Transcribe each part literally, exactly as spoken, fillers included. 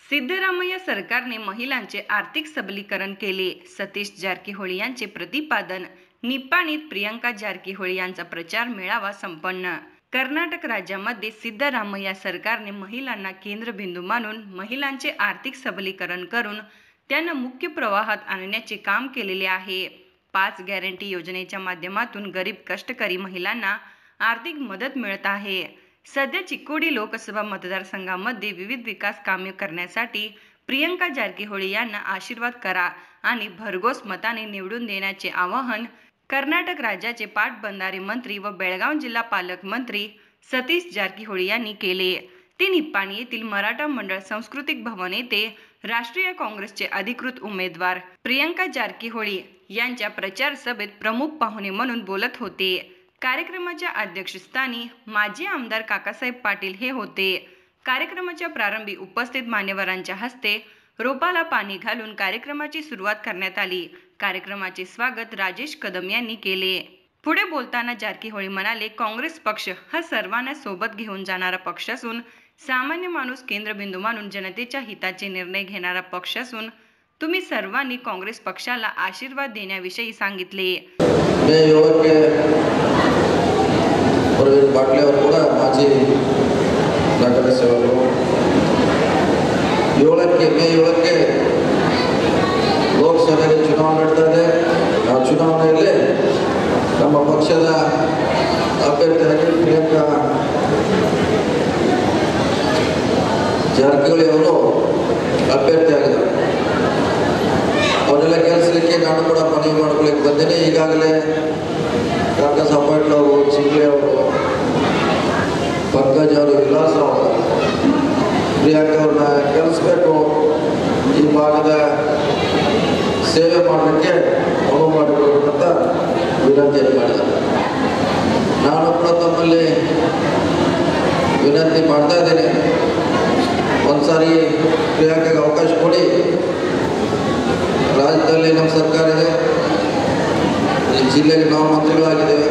सिद्धरामय्या सरकारने महिलांचे आर्थिक सबलीकरण केले. सतीश जारकीहोळी यांचे प्रतिपादन. निप्पाणीत प्रियंका जारकीहोळी यांचा प्रचार मेळावा संपन्न. कर्नाटक राज्यामध्ये सिद्धरामय्या सरकारने महिलांना केंद्रबिंदू मानून महिलांचे आर्थिक सबलीकरण करून त्यांना मुख्य प्रवाहात आणण्याचे काम केलेले आहे. पाच गॅरंटी योजनेच्या माध्यमातून गरीब कष्टकरी महिलांना आर्थिक मदत मिळत आहे. सध्या चिक्कोडी लोकसभा मतदारसंघामध्ये विविध विकास कामे करण्यासाठी प्रियंका जारकीहोळी यांना आशीर्वाद करा आणि भरघोस मताने निवडून देण्याचे आवाहन कर्नाटक राज्याचे पाटबंधारे मंत्री व बेळगाव जिल्हा पालकमंत्री सतीश जारकीहोळी यांनी केले. ते निप्पाणी येथील मराठा मंडळ सांस्कृतिक भवन येथे राष्ट्रीय काँग्रेसचे अधिकृत उमेदवार प्रियंका जारकीहोळी यांच्या प्रचार सभेत प्रमुख पाहुणे म्हणून बोलत होते. कार्यक्रमाच्या अध्यक्षस्थानी माजी आमदार काकासाहेब पाटील हे होते. कार्यक्रमाच्या प्रारंभी उपस्थित मान्यवरांच्या हस्ते रोपाला पाणी घालून कार्यक्रमाची सुरुवात करण्यात आली. कार्यक्रमाचे स्वागत राजेश कदम यांनी केले. पुढे बोलताना जारकीहोळी म्हणाले, काँग्रेस पक्ष हा सर्वांना सोबत घेऊन जाणारा पक्ष असून सामान्य माणूस केंद्रबिंदू मानून जनतेच्या हिताचे निर्णय घेणारा पक्ष असून तुम्ही सर्वांनी काँग्रेस पक्षाला आशीर्वाद देण्याविषयी सांगितले. ಪಾಟ್ಲಿಯವರು ಕೂಡ ಮಾಜಿ ನಗರ ಸೇವಕರು ಏಳಕ್ಕೆ ಮೇ ಏಳಕ್ಕೆ ಲೋಕಸಭೆಗೆ ಚುನಾವಣೆ ನಡೀತಾ ಇದೆ. ಆ ಚುನಾವಣೆಯಲ್ಲಿ ನಮ್ಮ ಪಕ್ಷದ ಅಭ್ಯರ್ಥಿಯಾಗಿ ಪ್ರಿಯಾಂಕಾ ಜಾರಕಿಹೊಳಿ ಅವರು ಅಭ್ಯರ್ಥಿಯಾಗಿದ್ದಾರೆ. ಅವರೆಲ್ಲ ಕೆಲಸಲಿಕ್ಕೆ ನಾನು ಕೂಡ ಮನವಿ ಮಾಡ್ಕೊಳ್ಳಿಕ್ಕೆ ಬಂದೇನೆ. ಈಗಾಗಲೇ ಕಾಕಾಸಾಹೇಬ್ ಪಾಟೀಲ್ ಅವರು, ಚಿಂಗ್ಲೆ ಅವರು, ಪಂಕಜ್ ಅವರು, ವಿಲಾಸ್ ಅವರು ಪ್ರಿಯಾಂಕಾ ಅವ್ರನ್ನ ಗೆಲ್ಲಿಸ್ಬೇಕು, ಈ ಭಾಗದ ಸೇವೆ ಮಾಡಲಿಕ್ಕೆ ಅನುವು ಮಾಡಿಕೊಡ್ಬೇಕಂತ ವಿನಂತಿಯನ್ನು ಮಾಡಿದ್ದಾರೆ. ನಾನು ಕೂಡ ತಮ್ಮಲ್ಲಿ ವಿನಂತಿ ಮಾಡ್ತಾ ಇದ್ದೇನೆ, ಒಂದ್ಸಾರಿ ಪ್ರಿಯಾಂಕಾಗೆ ಅವಕಾಶ ಕೊಡಿ. ರಾಜ್ಯದಲ್ಲಿ ನಮ್ಮ ಸರ್ಕಾರ ಇದೆ, ಈ ಜಿಲ್ಲೆಗೆ ನಾವು ಮಂತ್ರಿಗಳಾಗಿದ್ದೇವೆ.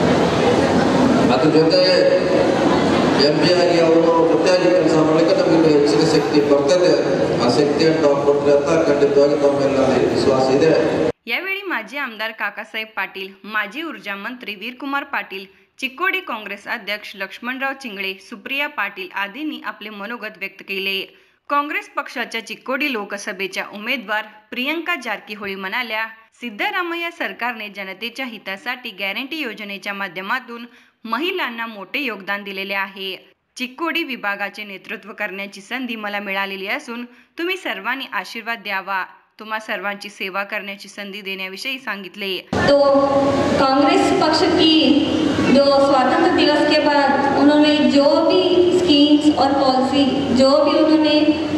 ಅದ್ರ ಜೊತೆಗೆ ಎಂ ಪಿ ಆಗಿ ಅವರು ಜೊತೆಯಾಗಿ ಕೆಲಸ ಮಾಡಲಿಕ್ಕೆ ನಮಗೆ ಹೆಚ್ಚಿನ ಶಕ್ತಿ ಬರ್ತದೆ. ಆ ಶಕ್ತಿಯನ್ನು ನಾವು ಕೊಟ್ಟರೆ ಅಂತ ಖಂಡಿತವಾಗಿ ತಮ್ಮೆಲ್ಲ ವಿಶ್ವಾಸ ಇದೆ. यावेळी माजी आमदार काकासाहेब पाटील, माजी ऊर्जा मंत्री वीरकुमार पाटील, चिक्कोडी काँग्रेस अध्यक्ष लक्ष्मणराव चिंगळे, सुप्रिया पाटील आदींनी आपले मनोगत व्यक्त केले. काँग्रेस पक्षाच्या चिक्कोडी लोकसभेच्या उमेदवार प्रियंका जारकीहोळी म्हणाल्या, सिद्धरामय्या सरकारने जनतेच्या हितासाठी गॅरंटी योजनेच्या माध्यमातून महिलांना मोठे योगदान दिलेले आहे. चिक्कोडी विभागाचे नेतृत्व करण्याची संधी मला मिळालेली असून तुम्ही सर्वांनी आशीर्वाद द्यावा. तुम्हा सर्वांची सेवा करण्याची संधी देण्याविषयी सांगितले. तो कांग्रेस पक्ष की जो स्वतंत्र दिवस के बाद उन्होंने जो भी स्कीम्स और पॉलिसी जो भी उन्होंने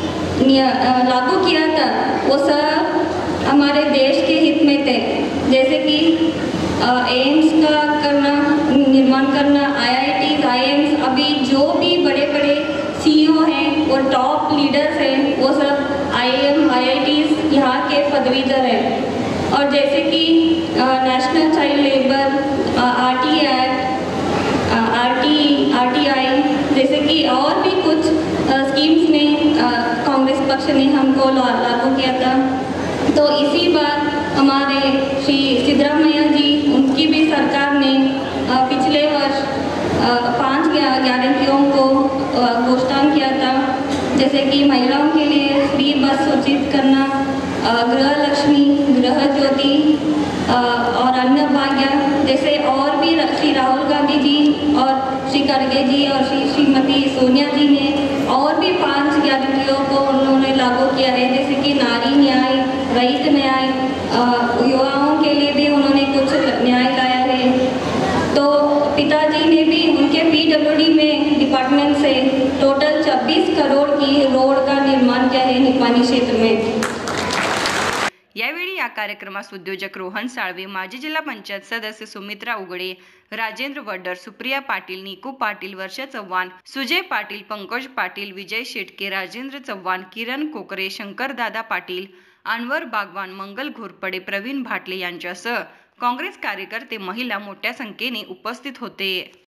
लागू किया था वो सब हमारे देश के हित में थे. जैसे कि एम्स का करना, निर्माण करना, आई I T, I I AIIMS, अभी जो भी बड़े बड़े सी ई ओ हैं वो टॉप लीडर्स हैं, वो सब आई I am, I I tees यहाँ के पदवीधर हैं. और जैसे कि national child labour, R T act, R T R T I, जैसे कि और भी कुछ स्कीम्स में कांग्रेस पक्ष ने हमको लागू किया था. तो इसी बार हमारे श्री सिद्धरामैया जी, उनकी भी सरकार ने पिछले वर्ष पांच गारंटियों को घोषणा किया था. जैसे कि महिलाओं के लिए फ्री बस सूचित करना, गृह लक्ष्मी, गृह ज्योति और अन्न भाग्य, जैसे और भी श्री राहुल गांधी जी और श्री खड़गे जी और श्री श्रीमती सोनिया जी ने और भी पांच गारंटियों को उन्होंने लागू किया है. जैसे कि नारी न्याय, रईत न्याय, युवाओं के लिए भी उन्होंने कुछ न्याय लाया है. तो पिताजी ने भी उनके पी डब्ल्यू डी में डिपार्टमेंट से टोटल छब्बीस करोड़ की रोड का निर्माण किया है निप्पाणी क्षेत्र में. यावेळी या कार्यक्रमास उद्योजक रोहन साळवे, माजी जिल्हा पंचायत सदस्य सुमित्रा उगडे, राजेंद्र वड्डर, सुप्रिया पाटील, निकू पाटील, वर्षा चव्हाण, सुजय पाटील, पंकज पाटील, विजय शेटके, राजेंद्र चव्हाण, किरण कोकरे, शंकरदादा पाटील, अनवर बागवान, मंगल घोरपडे, प्रवीण भाटले यांच्यासह काँग्रेस कार्यकर्ते, महिला मोठ्या संख्येने उपस्थित होते.